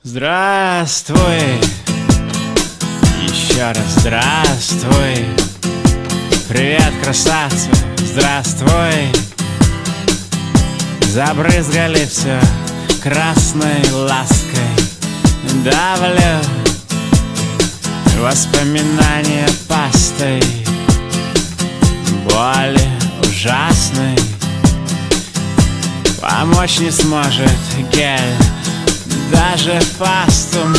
Здравствуй, еще раз здравствуй. Привет, красавцы, здравствуй. Забрызгали все красной лаской. Давлю воспоминания пастой, боли ужасной. Помочь не сможет гель, даже фастум.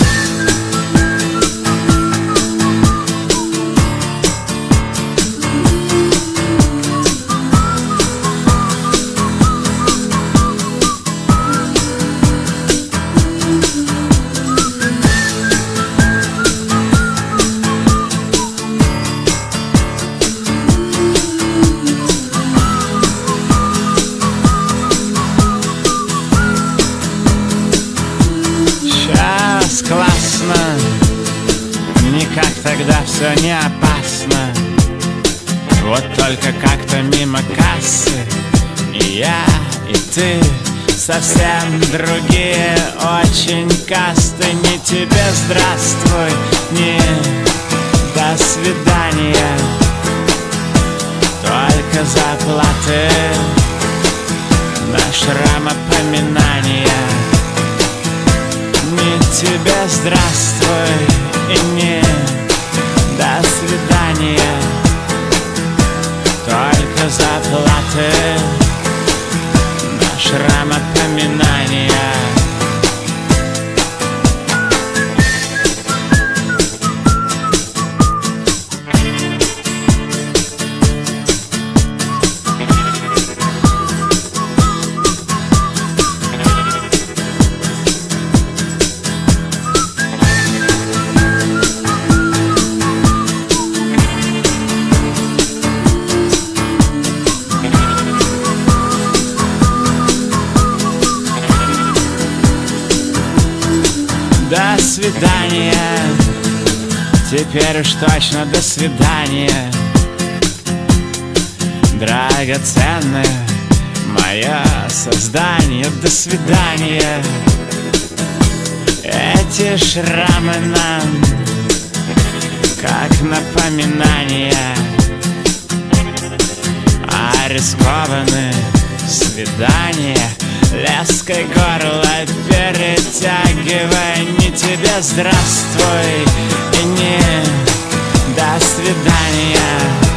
Классно, не как тогда, все не опасно. Вот только как-то мимо кассы и я, и ты совсем другие очень касты. Не тебе здравствуй, не до свидания, только заплаты на шрамопоминания. Не тебе здравствуй и не до свидания, только заплаты на шрамопоминания. До свидания, теперь уж точно до свидания. Драгоценное мое создание, до свидания. Эти шрамы нам как напоминание о рискованных свиданиях. Леской горло перетягивай. Не тебе здравствуй и не до свидания,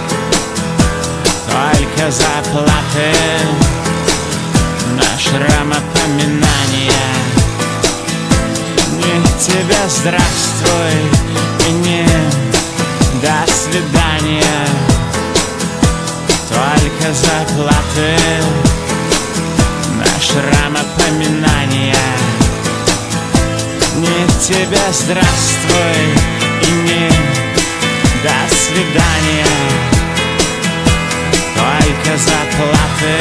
только заплаты на шрамопоминания. Не тебе здравствуй и не до свидания, только заплаты на шрамопоминания. Не тебе здравствуй и не до свидания, только заплаты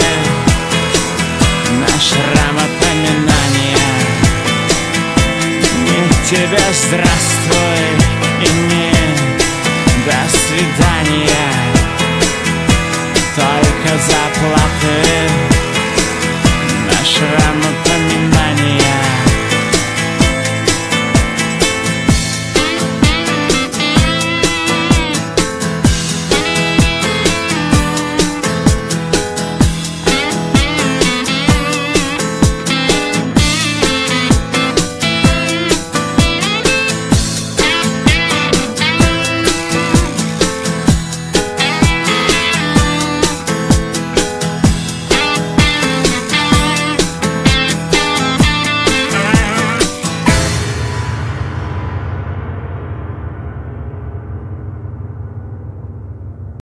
на шрамопоминания. Не тебе здравствуй и не до свидания, только заплаты